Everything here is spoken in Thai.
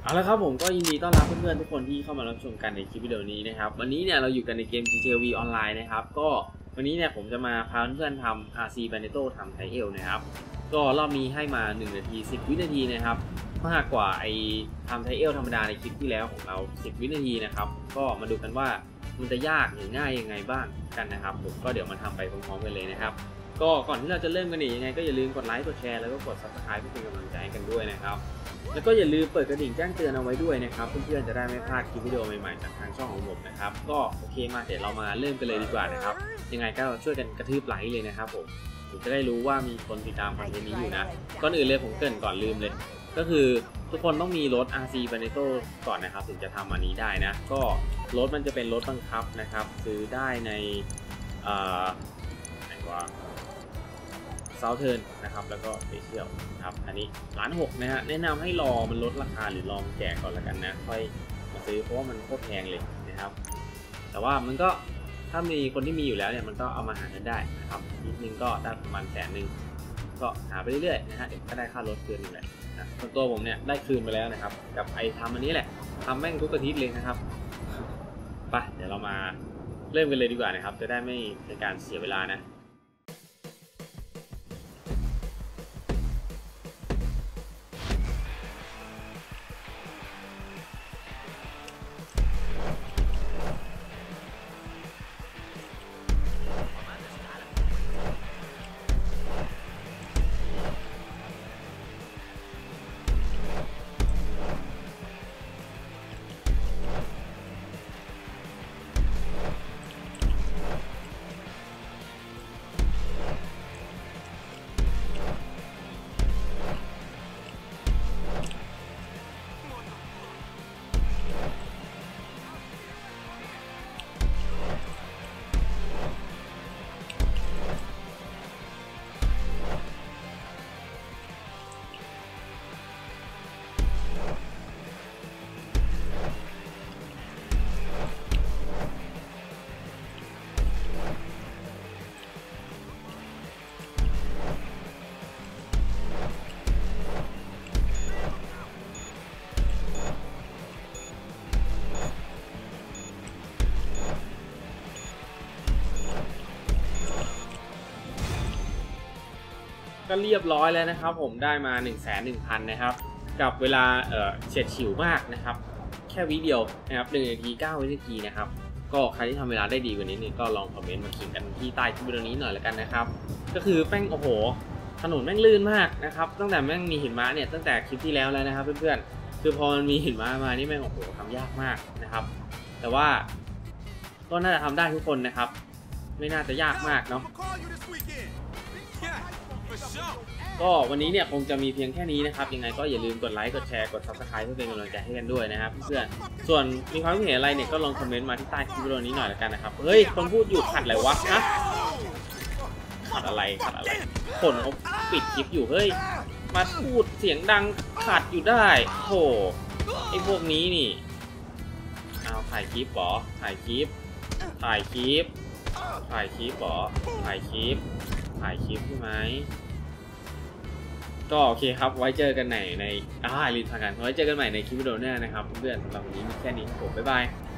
เอาละครับผมก็ยินดีต้อนรับเพื่อนๆทุกคนที่เข้ามารับชมกันในคลิปวิดีโอนี้นะครับวันนี้เนี่ยเราอยู่กันในเกม GTA V ออนไลน์นะครับก็วันนี้เนี่ยผมจะมาพาเพื่อนๆทำ RC Bandito ทำไทเอลนะครับก็รอบนี้ให้มา1นาที10วินาทีนะครับมากกว่าไอ้ทำไทเอลธรรมดาในคลิปที่แล้วของเรา10วินาทีนะครับก็มาดูกันว่ามันจะยากหรือง่ายยังไงบ้างกันนะครับผมก็เดี๋ยวมาทำไปพร้อมๆกันเลยนะครับก็ก่อนที่เราจะเริ่มกันยังไงก็อย่าลืมกดไลค์กดแชร์แล้วก็กด Subscribe เพื่อเป็นกำลังใจกันด้วยนะครับแล้วก็อย่าลืมเปิดกระดิ่งแจ้งเตือนเอาไว้ด้วยนะครับเพื่อนๆจะได้ไม่พลาดคลิปวิดีโอใหม่ๆจากทางช่องของผมนะครับก็โอเคมาเดี๋ยวเรามาเริ่มกันเลยดีกว่านะครับยังไงก็ช่วยกันกระทืบไลค์เลยนะครับผมจะได้รู้ว่ามีคนติดตามคอนเทนต์นี้อยู่นะก่อนอื่นเลยผมเกริ่นก่อนลืมเลยก็คือทุกคนต้องมีรถ RC Bandito ก่อนนะครับถึงจะทำอันนี้ได้นะก็รถมันจะเป็นรถบังคับนะครับซื้อได้ในไหนว่าSouthern นะครับแล้วก็ไปเที่ยวครับอันนี้1,600,000นะฮะแนะนำให้รอมันลดราคาหรือลองแจกก่อนละกันนะค่อยมาซื้อเพราะว่ามันโคตรแพงเลยนะครับแต่ว่ามันก็ถ้ามีคนที่มีอยู่แล้วเนี่ยมันก็เอามาหากันได้นะครับนิดนึงก็ได้ประมาณ100,000ก็หาไปเรื่อยๆนะฮะเดี๋ยวก็ได้ค่ารถคืนนึงแหละนะส่วนตัวผมเนี่ยได้คืนไปแล้วนะครับกับไอ้ทำอันนี้แหละทำแม่งทุกอาทิตย์เลยนะครับไปเดี๋ยวเรามาเริ่มกันเลยดีกว่านะครับจะได้ไม่เป็นการเสียเวลานะก็เรียบร้อยแล้วนะครับผมได้มา 1,100,000 นะครับกับเวลาเฉียดฉิวมากนะครับแค่วิเดียวนะครับ1 นาที 9 วินาทีนะครับก็ใครที่ทำเวลาได้ดีกว่านี้เนี่ยก็ลองคอมเมนต์มาขิงกันที่ใต้คลิปวิดีโอนี้หน่อยละกันนะครับก็คือแป้งโอ้โหถนนแม่งลื่นมากนะครับตั้งแต่แม่งมีหิมะเนี่ยตั้งแต่คลิปที่แล้วแล้วนะครับเพื่อนๆคือพอมันมีหิมะมานี่แม่งโอ้โหทำยากมากนะครับแต่ว่าก็น่าจะทำได้ทุกคนนะครับไม่น่าจะยากมากเนาะก็วันนี้เนี่ยคงจะมีเพียงแค่นี้นะครับยังไงก็อย่าลืมกดไลค์กดแชร์กด Subscribe เพื่อเป็นกำลังใจให้กันด้วยนะครับเพื่อนส่วนมีความคิดเห็นอะไรเนี่ยก็ลองคอมเมนต์มาที่ใต้คลิปวิดีโอนี้หน่อยละกันนะครับเฮ้ยคนพูดอยู่ขัดอะไรวะฮะขัดอะไรคนเขาปิดคลิปอยู่เฮ้ยมาพูดเสียงดังขัดอยู่ได้โธ่ไอ้พวกนี้นี่เอาถ่ายคลิปหรอถ่ายคลิปหรอถ่ายคลิปใช่ไหมก็โอเคครับไว้เจอกันในรีทางกันไว้เจอกันใหม่ในคลิปวิดีโอหน้านะครับเพื่อนสำหรับวันนี้มีแค่นี้ครับผมบ๊ายบาย